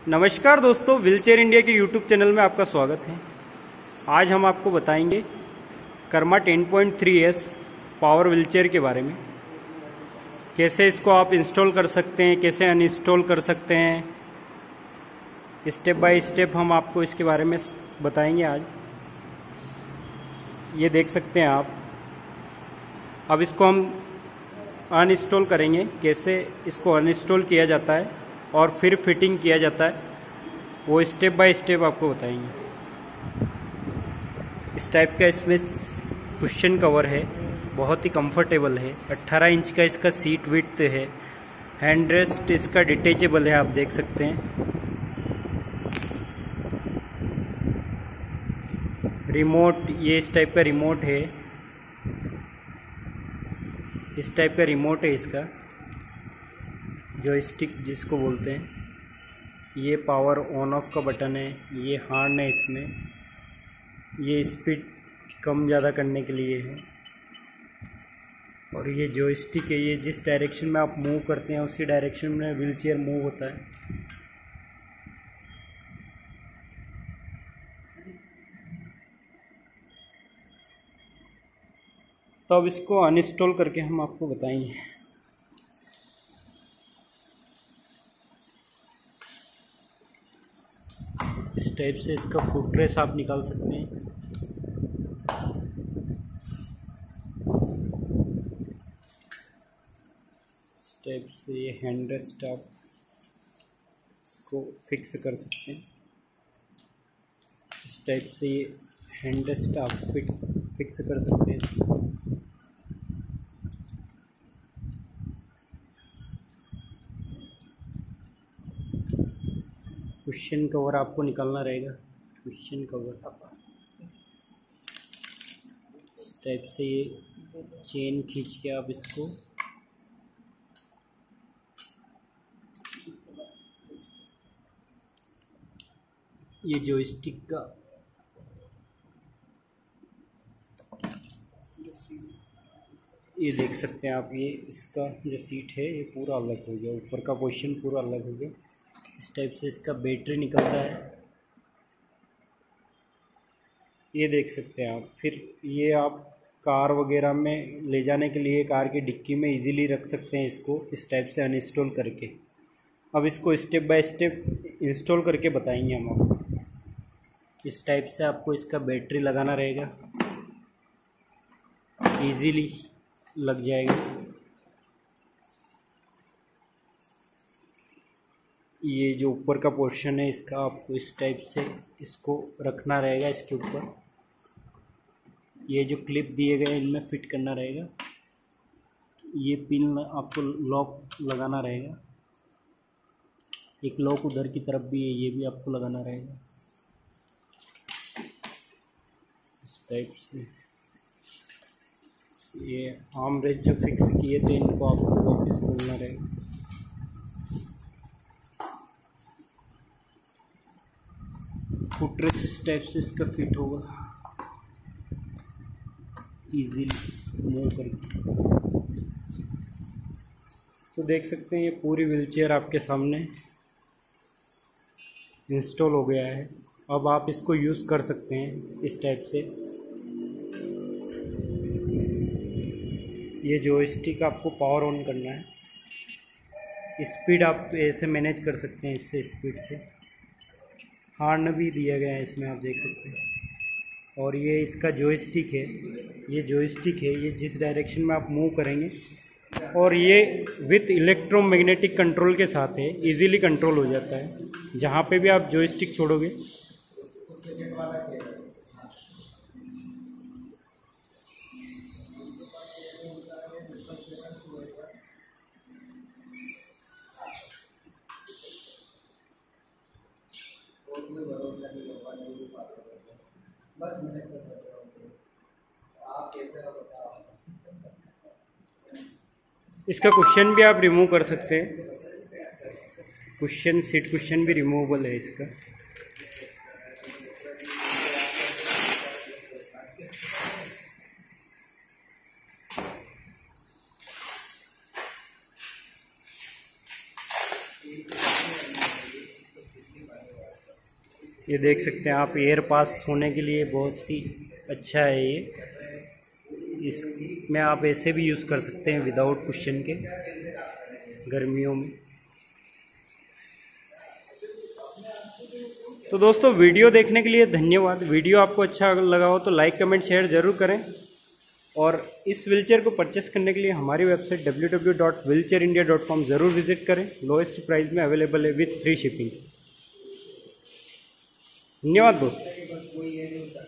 नमस्कार दोस्तों, wheelchair India के यूट्यूब चैनल में आपका स्वागत है। आज हम आपको बताएंगे कर्मा 10.3S पावर व्हीलचेयर के बारे में। कैसे इसको आप इंस्टॉल कर सकते हैं, कैसे अनइंस्टॉल कर सकते हैं, स्टेप बाय स्टेप हम आपको इसके बारे में बताएंगे आज। ये देख सकते हैं आप। अब इसको हम अनइंस्टॉल करेंगे, कैसे इसको अनइंस्टॉल किया जाता है और फिर फिटिंग किया जाता है, वो स्टेप बाय स्टेप आपको बताएंगे। इस टाइप का इसमें कुशन कवर है, बहुत ही कंफर्टेबल है। 18 इंच का इसका सीट विड्थ है। हैंड रेस्ट इसका डिटेचेबल है, आप देख सकते हैं। रिमोट, ये इस टाइप का रिमोट है, इस टाइप का रिमोट है इसका, जॉयस्टिक जिसको बोलते हैं। ये पावर ऑन ऑफ का बटन है, ये हॉर्न है इसमें, ये स्पीड कम ज़्यादा करने के लिए है। और ये जॉयस्टिक है, ये जिस डायरेक्शन में आप मूव करते हैं उसी डायरेक्शन में व्हीलचेयर मूव होता है। तो अब इसको अनइंस्टॉल करके हम आपको बताएंगे। इस टाइप से इसका फुट रेस आप निकाल सकते हैं। इस टाइप से ये हैंड रेस्ट आप इसको फिक्स कर सकते हैं। इस टाइप से ये हैंड रेस्ट आप फिक्स कर सकते हैं। कुशन कवर आपको निकालना रहेगा, कुशन कवर। इस टाइप से ये चेन खींच के आप इसको ये जॉयस्टिक का ये देख सकते हैं आप। ये इसका जो सीट है ये पूरा अलग हो गया, ऊपर का पोर्शन पूरा अलग हो गया। इस टाइप से इसका बैटरी निकलता है, ये देख सकते हैं आप। फिर ये आप कार वगैरह में ले जाने के लिए कार की डिक्की में इजीली रख सकते हैं इसको, इस टाइप से अनइंस्टॉल करके। अब इसको स्टेप बाय स्टेप इंस्टॉल करके बताएंगे हम आपको। इस टाइप से आपको इसका बैटरी लगाना रहेगा, इजीली लग जाएगा। ये जो ऊपर का पोर्शन है इसका आपको इस टाइप से इसको रखना रहेगा, इसके ऊपर ये जो क्लिप दिए गए हैं इनमें फिट करना रहेगा। ये पिन आपको लॉक लगाना रहेगा, एक लॉक उधर की तरफ भी है, ये भी आपको लगाना रहेगा इस टाइप से। ये आर्म रेस्ट जो फिक्स किए थे इनको आपको वापस खोलना रहेगा। फुट रेस्ट इस टाइप से इसका फिट होगा, इजीली मूव करके। तो देख सकते हैं ये पूरी व्हीलचेयर आपके सामने इंस्टॉल हो गया है। अब आप इसको यूज़ कर सकते हैं इस टाइप से। ये जॉयस्टिक आपको पावर ऑन करना है, स्पीड आप ऐसे मैनेज कर सकते हैं, इससे स्पीड से। हॉर्न भी दिया गया है इसमें, आप देख सकते हैं। और ये इसका जॉयस्टिक है, ये जॉयस्टिक है, ये जिस डायरेक्शन में आप मूव करेंगे, और ये विथ इलेक्ट्रोमैग्नेटिक कंट्रोल के साथ है, इजीली कंट्रोल हो जाता है। जहाँ पे भी आप जॉयस्टिक छोड़ोगे इसका कुशन भी आप रिमूव कर सकते हैं। कुशन, सीट कुशन भी रिमूवेबल है इसका। ये देख सकते हैं आप, एयर पास होने के लिए बहुत ही अच्छा है ये। इसमें आप ऐसे भी यूज़ कर सकते हैं विदाउट कुशन के गर्मियों में। तो दोस्तों वीडियो देखने के लिए धन्यवाद। वीडियो आपको अच्छा लगा हो तो लाइक कमेंट शेयर ज़रूर करें, और इस व्हीलचेयर को परचेस करने के लिए हमारी वेबसाइट www.wheelchairindia.com ज़रूर विजिट करें। लोएस्ट प्राइस में अवेलेबल है विथ फ्री शिपिंग। धन्यवाद दोस्तों।